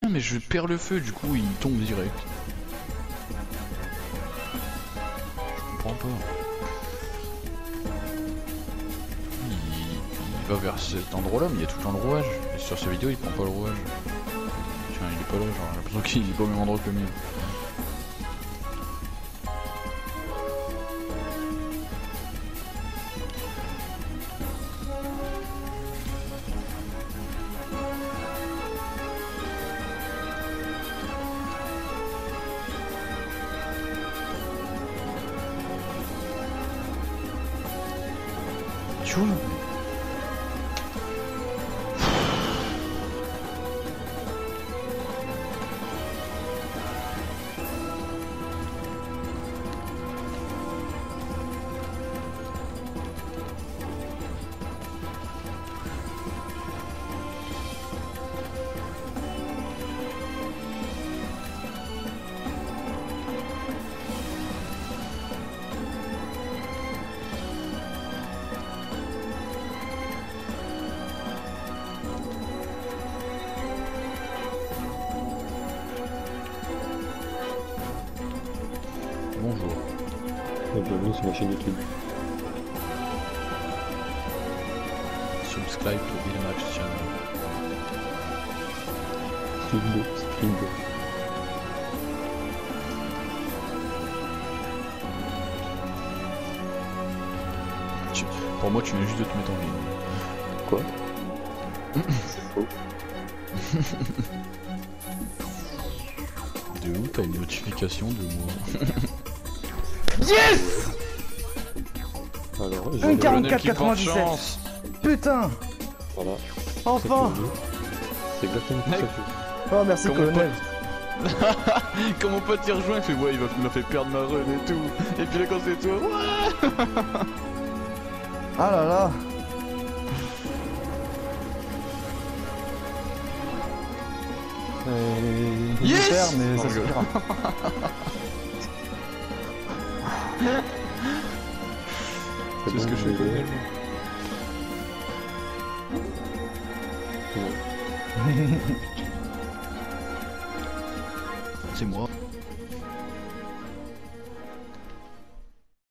Mais je perds le feu, du coup il tombe direct. Je comprends pas. Il va vers cet endroit là, mais il y a tout le temps le rouage. Et sur cette vidéo il prend pas le rouage. Tiens, il est pas là, genre j'ai l'impression qu'il est pas au même endroit que le mien. Tchoum. Bonjour. Bienvenue sur ma chaîne YouTube. Subscribe to Ilmax channel. Streambo. Pour moi tu viens juste de te mettre en ligne. Quoi? C'est faux. De où t'as une notification de moi? Yes! Alors, j'ai 1,44,97. Putain! Voilà. Enfin! C'est exactement ça que je Oh merci Comment colonel. Quand mon pote y rejoint, il fait ouais, il m'a fait perdre ma run et tout. Et puis là, quand c'est toi, ouais. Ah là là. Yes! Super, mais Oh, ça je suffira. C'est ce que je fais colonel. C'est moi.